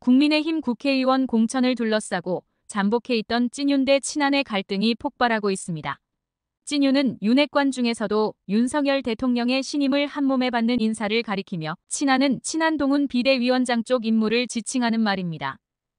국민의힘 국회의원 공천을 둘러싸고 잠복해 있던 찐윤 대 친한의 갈등이 폭발하고 있습니다. 찐윤은 윤핵관 중에서도 윤석열 대통령의 신임을 한몸에 받는 인사를 가리키며 친한은 친한동훈 비대위원장 쪽 임무를 지칭하는 말입니다.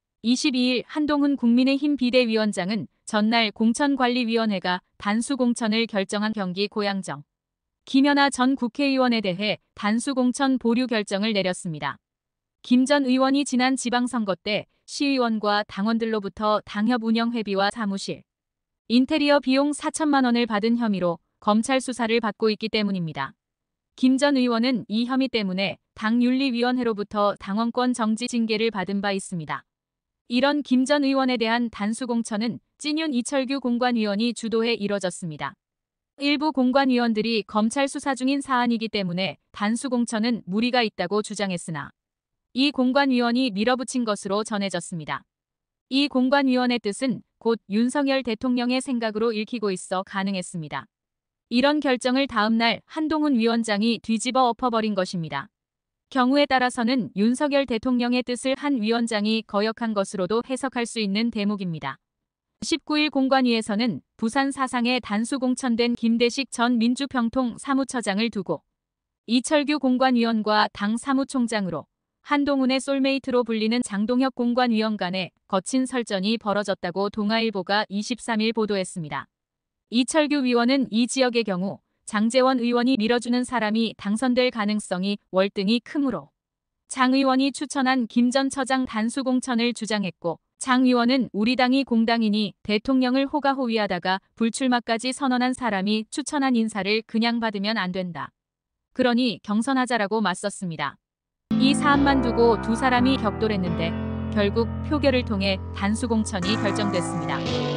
22일 한동훈 국민의힘 비대위원장은 전날 공천관리위원회가 단수 공천을 결정한 경기 고양정 김연아 전 국회의원에 대해 단수 공천 보류 결정을 내렸습니다. 김 전 의원이 지난 지방선거 때 시의원과 당원들로부터 당협 운영 회비와 사무실, 인테리어 비용 4천만 원을 받은 혐의로 검찰 수사를 받고 있기 때문입니다. 김 전 의원은 이 혐의 때문에 당윤리위원회로부터 당원권 정지 징계를 받은 바 있습니다. 이런 김 전 의원에 대한 단수 공천은 찐윤 이철규 공관위원이 주도해 이뤄졌습니다. 일부 공관위원들이 검찰 수사 중인 사안이기 때문에 단수 공천은 무리가 있다고 주장했으나 이 공관위원이 밀어붙인 것으로 전해졌습니다. 이 공관위원의 뜻은 곧 윤석열 대통령의 생각으로 읽히고 있어 가능했습니다. 이런 결정을 다음 날 한동훈 위원장이 뒤집어 엎어버린 것입니다. 경우에 따라서는 윤석열 대통령의 뜻을 한 위원장이 거역한 것으로도 해석할 수 있는 대목입니다. 19일 공관위에서는 부산 사상에 단수 공천된 김대식 전 민주평통 사무처장을 두고 이철규 공관위원과 당 사무총장으로 한동훈의 솔메이트로 불리는 장동혁 공관위원 간에 거친 설전이 벌어졌다고 동아일보가 23일 보도했습니다. 이철규 위원은 이 지역의 경우 장제원 의원이 밀어주는 사람이 당선될 가능성이 월등히 크므로 장 의원이 추천한 김 전 처장 단수 공천을 주장했고 장 의원은 우리 당이 공당이니 대통령을 호가호위하다가 불출마까지 선언한 사람이 추천한 인사를 그냥 받으면 안 된다. 그러니 경선하자라고 맞섰습니다. 이 사안만 두고 두 사람이 격돌했는데 결국 표결을 통해 단수 공천이 결정됐습니다.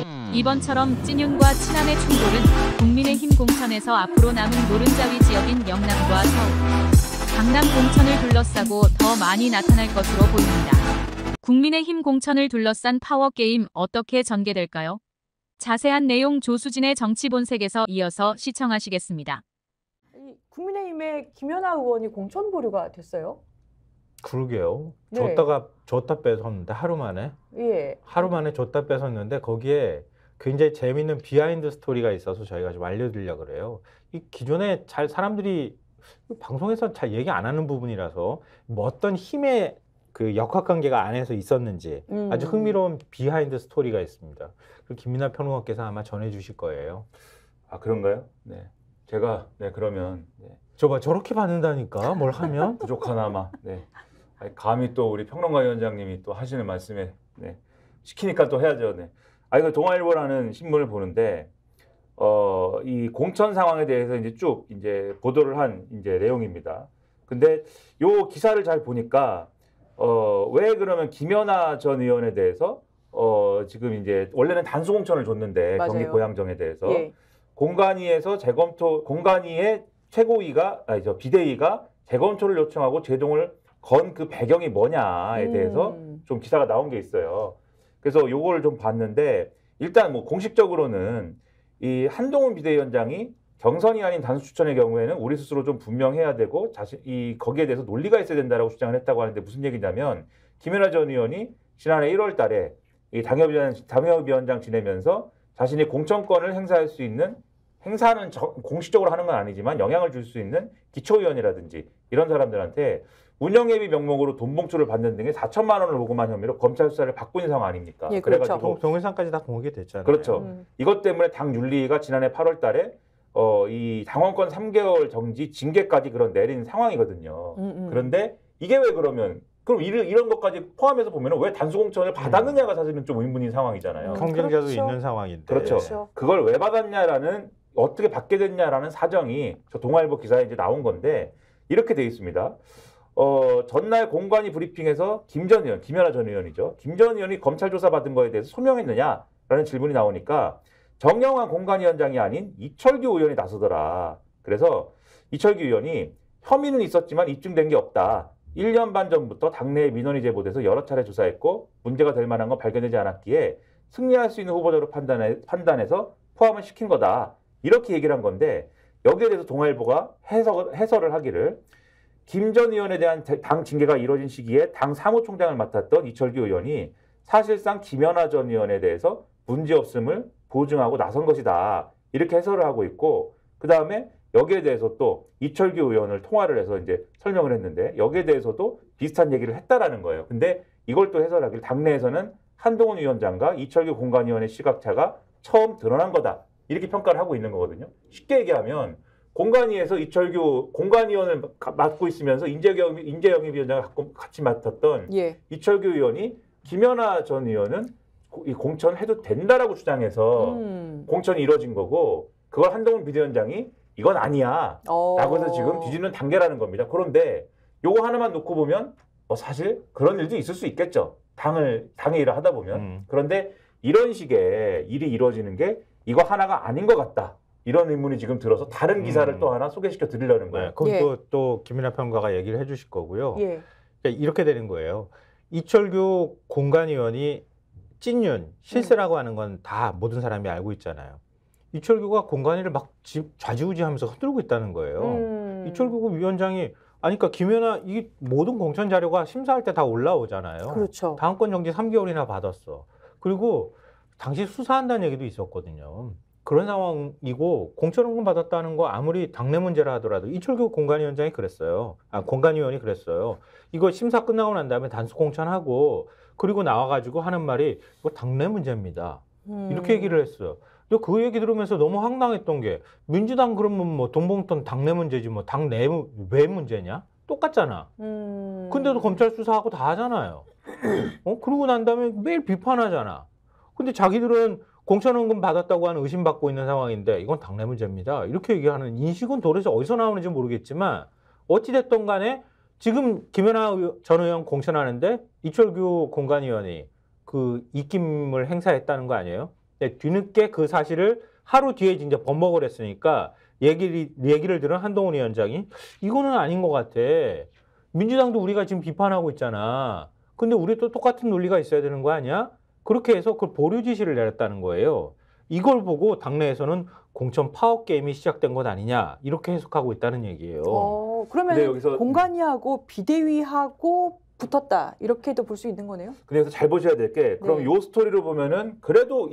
이번처럼 찐윤과 친한의 충돌은 국민의힘 공천에서 앞으로 남은 노른자위 지역인 영남과 서울, 강남 공천을 둘러싸고 더 많이 나타날 것으로 보입니다. 국민의힘 공천을 둘러싼 파워게임 어떻게 전개될까요? 자세한 내용 조수진의 정치본색에서 이어서 시청하시겠습니다. 국민의힘의 김연아 의원이 공천 보류가 됐어요? 그러게요. 네. 줬다 뺏었는데 하루 만에. 예. 하루 만에 줬다 뺏었는데 거기에 굉장히 재미있는 비하인드 스토리가 있어서 저희가 좀 알려드리려고 그래요. 이 기존에 잘 사람들이 방송에서 잘 얘기 안 하는 부분이라서 뭐 어떤 힘의 그 역학관계가 안에서 있었는지 아주 흥미로운 비하인드 스토리가 있습니다. 김민하 평론가께서 아마 전해주실 거예요. 아, 그런가요? 네. 제가 그러면 저봐 저렇게 받는다니까 뭘 하면 부족하나마. 네. 아니, 감히 또 우리 평론가 위원장님이 또 하시는 말씀에 시키니까 또 해야죠. 네. 이거 동아일보라는 신문을 보는데 이 공천 상황에 대해서 쭉 보도를 한 내용입니다. 근데 요 기사를 잘 보니까 왜 그러면 김연아 전 의원에 대해서 지금 원래는 단수 공천을 줬는데 맞아요. 경기 고양정에 대해서 예. 공관위에서 공관위의 최고위가 비대위가 재검토를 요청하고 제동을 건 그 배경이 뭐냐에 대해서 좀 기사가 나온 게 있어요. 그래서 요걸 좀 봤는데 일단 뭐 공식적으로는 이 한동훈 비대위원장이 경선이 아닌 단수 추천의 경우에는 우리 스스로 좀 분명해야 되고 거기에 대해서 논리가 있어야 된다라고 주장을 했다고 하는데 무슨 얘기냐면 김연아 전 의원이 지난해 1월 달에 이 당협위원장 지내면서 자신이 공천권을 행사할 수 있는 행사는 공식적으로 하는 건 아니지만 영향을 줄 수 있는 기초의원이라든지 이런 사람들한테 운영예비 명목으로 돈 봉투를 받는 등의 4천만 원을 모금한 혐의로 검찰 수사를 받고 있는 상황 아닙니까? 예, 그렇죠. 그래가지고 동영상까지 다 공개가 됐잖아요. 그렇죠. 이것 때문에 당 윤리위가 지난해 8월 달에 이 당원권 3개월 정지 징계까지 내린 상황이거든요. 그런데 이게 왜 그럼 이런 것까지 포함해서 보면 왜 단수 공천을 받았느냐가 사실은 좀 의문인 상황이잖아요. 경쟁자도 그렇죠. 있는 상황인데. 그렇죠. 그걸 왜 받았냐라는 어떻게 받게 됐냐라는 사정이 저 동아일보 기사에 나온 건데 이렇게 돼 있습니다. 전날 공관위 브리핑에서 김연아 전 의원이죠. 김 전 의원이 검찰 조사 받은 거에 대해서 소명했느냐라는 질문이 나오니까 정영환 공관위원장이 아닌 이철규 의원이 나서더라. 그래서 이철규 의원이 혐의는 있었지만 입증된 게 없다. 1년 반 전부터 당내에 민원이 제보돼서 여러 차례 조사했고 문제가 될 만한 건 발견되지 않았기에 승리할 수 있는 후보자로 판단해서 포함을 시킨 거다. 이렇게 얘기를 한 건데 여기에 대해서 동아일보가 해설을 하기를 김 전 의원에 대한 당 징계가 이뤄진 시기에 당 사무총장을 맡았던 이철규 의원이 사실상 김연아 전 의원에 대해서 문제없음을 보증하고 나선 것이다. 이렇게 해설을 하고 있고 그다음에 여기에 대해서 또 이철규 의원을 통화를 해서 이제 설명을 했는데 여기에 대해서도 비슷한 얘기를 했다라는 거예요. 근데 이걸 또 해설하길 당내에서는 한동훈 위원장과 이철규 공관위원의 시각차가 처음 드러난 거다. 이렇게 평가를 하고 있는 거거든요. 쉽게 얘기하면 공관위에서 이철규 공관위원을 맡고 있으면서 인재영입위원장을 같이 맡았던 예. 이철규 의원이 김연아 전 의원은 이 공천해도 된다라고 주장해서 공천이 이루어진 거고 그걸 한동훈 비대위원장이 이건 아니야 라고 해서 지금 뒤집는 단계라는 겁니다. 그런데 요거 하나만 놓고 보면 사실 그런 일도 있을 수 있겠죠. 당의 일을 하다 보면. 그런데 이런 식의 일이 이루어지는 게 이거 하나가 아닌 것 같다. 이런 의문이 지금 들어서 다른 기사를 또 하나 소개시켜 드리려는 거예요. 네, 그건 예. 또 김민하 평가가 얘기를 해주실 거고요. 예. 그러니까 이렇게 되는 거예요. 이철규 공관위원이 찐윤 실세라고 하는 건 다 모든 사람이 알고 있잖아요. 이철규가 공관위를 막 좌지우지하면서 흔들고 있다는 거예요. 이철규 위원장이 그러니까 김연아 이 모든 공천 자료가 심사할 때 다 올라오잖아요. 그렇죠. 당권 정지 3개월이나 받았어. 그리고 당시 수사한다는 얘기도 있었거든요. 그런 상황이고 공천원금 받았다는 거 아무리 당내 문제라 하더라도 이철규 공관위원장이 그랬어요. 공관위원이 그랬어요. 이거 심사 끝나고 난 다음에 단수 공천하고 그리고 나와가지고 하는 말이 이거 당내 문제입니다. 이렇게 얘기를 했어요. 근데 그 얘기 들으면서 너무 황당했던 게 민주당 그러면 뭐 돈봉투는 당내 문제지 뭐 당내 왜 문제냐? 똑같잖아. 근데도 검찰 수사하고 다 하잖아요. 그러고 난 다음에 매일 비판하잖아. 근데 자기들은 공천원금 받았다고 하는 의심받고 있는 상황인데 이건 당내 문제입니다. 이렇게 얘기하는 인식은 도대체 어디서 나오는지 모르겠지만 어찌됐든 간에 지금 김연아 전 의원 공천하는데 이철규 공관위원이 그 입김을 행사했다는 거 아니에요? 근데 뒤늦게 그 사실을 하루 뒤에 이제 번복을 했으니까 얘기를 들은 한동훈 위원장이 이거는 아닌 것 같아. 민주당도 우리가 지금 비판하고 있잖아. 근데 우리도 똑같은 논리가 있어야 되는 거 아니야? 그렇게 해서 그 보류 지시를 내렸다는 거예요. 이걸 보고 당내에서는 공천 파업 게임이 시작된 것 아니냐 이렇게 해석하고 있다는 얘기예요. 그러면 여기서 공관위하고 비대위하고 붙었다 이렇게도 볼 수 있는 거네요. 그래서 잘 보셔야 될 게 그럼 요 스토리로 보면은 그래도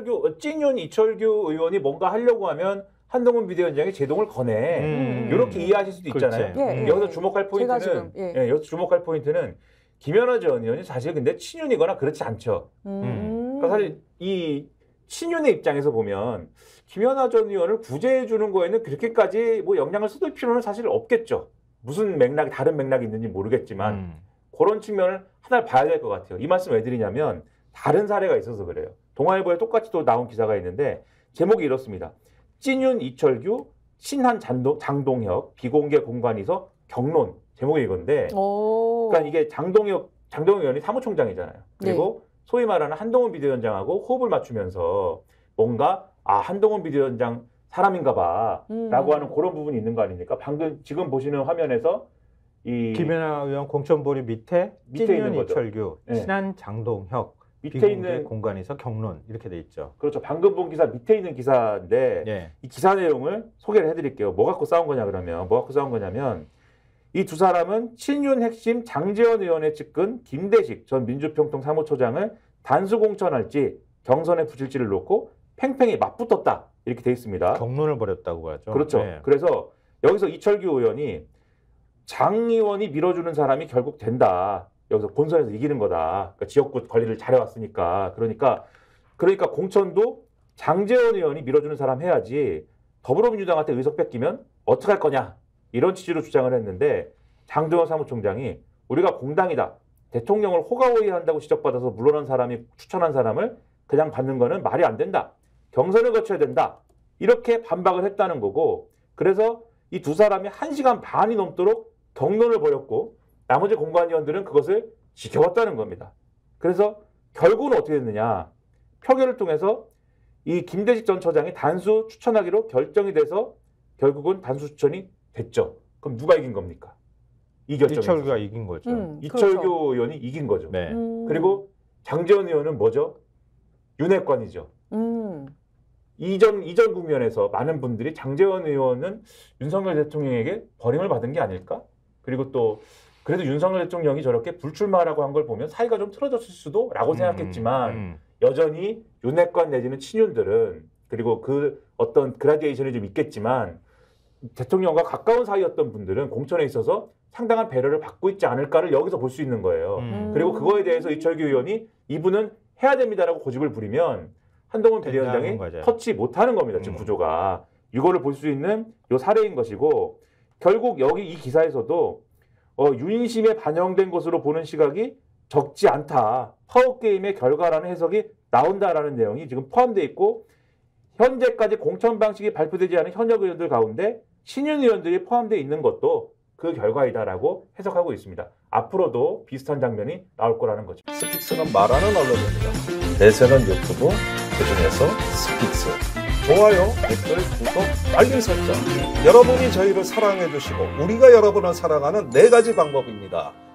찐윤 이철규 의원이 뭔가 하려고 하면 한동훈 비대위원장이 제동을 거네. 이렇게 이해하실 수도 있잖아요. 예, 여기서 주목할 포인트는 여기서 주목할 포인트는 김연아 전 의원이 사실 근데 친윤이거나 그렇지 않죠. 그러니까 사실 이 친윤의 입장에서 보면 김연아 전 의원을 구제해 주는 거에는 그렇게까지 뭐 영향을 쏟을 필요는 사실 없겠죠. 무슨 맥락이 다른 맥락이 있는지 모르겠지만 그런 측면을 하나 봐야 될 것 같아요. 이 말씀 왜 드리냐면 다른 사례가 있어서 그래요. 동아일보에 똑같이 또 나온 기사가 있는데 제목이 이렇습니다. 찐윤 이철규 신한 장동혁 비공개 공관위서 경론 제목이 이건데 그러니까 이게 장동혁 의원이 사무총장이잖아요. 그리고 소위 말하는 한동훈 비대위원장하고 호흡을 맞추면서 뭔가 한동훈 비대위원장 사람인가 봐라고 하는 그런 부분이 있는 거 아닙니까? 방금 지금 보시는 화면에서 이 김연아 의원 공천보류 밑에 찐윤 이철규 신한 장동혁 밑에 있는 공간에서 경론 이렇게 돼 있죠. 그렇죠. 방금 본 기사 밑에 있는 기사인데 이 기사 내용을 소개를 해드릴게요. 뭐 갖고 싸운 거냐 그러면 뭐 갖고 싸운 거냐면 이 두 사람은 친윤 핵심 장제원 의원의 측근 김대식 전 민주평통 사무처장을 단수 공천할지 경선에 붙일지를 놓고 팽팽히 맞붙었다 이렇게 돼 있습니다. 경론을 벌였다고 하죠. 그렇죠. 그래서 여기서 이철규 의원이 장 의원이 밀어주는 사람이 결국 된다. 여기서 본선에서 이기는 거다. 그러니까 지역구 관리를 잘해왔으니까. 그러니까 공천도 장제원 의원이 밀어주는 사람 해야지 더불어민주당한테 의석 뺏기면 어떡할 거냐. 이런 취지로 주장을 했는데 장동혁 사무총장이 우리가 공당이다. 대통령을 호가호위한다고 지적받아서 물러난 사람이 추천한 사람을 그냥 받는 거는 말이 안 된다. 경선을 거쳐야 된다. 이렇게 반박을 했다는 거고 그래서 이 두 사람이 1시간 반이 넘도록 경론을 벌였고 나머지 공관위원들은 그것을 지켜봤다는 겁니다. 그래서 결국은 어떻게 됐느냐. 표결을 통해서 이 김대식 전 처장이 단수 추천하기로 결정이 돼서 결국은 단수 추천이 됐죠. 그럼 누가 이긴 겁니까? 이 결정에서. 이철규가 이긴 거죠. 이철규 그렇죠. 의원이 이긴 거죠. 네. 그리고 장제원 의원은 뭐죠? 윤핵관이죠. 이전 국면에서 많은 분들이 장제원 의원은 윤석열 대통령에게 버림을 받은 게 아닐까? 그리고 또 그래도 윤석열 대통령이 저렇게 불출마라고 한 걸 보면 사이가 좀 틀어졌을 수도라고 생각했지만 여전히 윤핵관 내지는 친윤들은 그리고 그 어떤 그라디에이션이 좀 있겠지만 대통령과 가까운 사이였던 분들은 공천에 있어서 상당한 배려를 받고 있지 않을까를 여기서 볼 수 있는 거예요. 그리고 그거에 대해서 이철규 의원이 이분은 해야 됩니다라고 고집을 부리면 한동훈 비대위원장이 터치 못하는 겁니다. 지금 구조가. 이거를 볼 수 있는 요 사례인 것이고 결국 여기 이 기사에서도 윤심에 반영된 것으로 보는 시각이 적지 않다. 파워게임의 결과라는 해석이 나온다라는 내용이 지금 포함되어 있고 현재까지 공천 방식이 발표되지 않은 현역 의원들 가운데 신윤 의원들이 포함되어 있는 것도 그 결과이다라고 해석하고 있습니다. 앞으로도 비슷한 장면이 나올 거라는 거죠. 스픽스는 말하는 언론입니다. 대세는 유튜브, 그중에서 스픽스. 좋아요, 댓글, 구독, 알림 설정. 여러분이 저희를 사랑해 주시고 우리가 여러분을 사랑하는 4가지 방법입니다.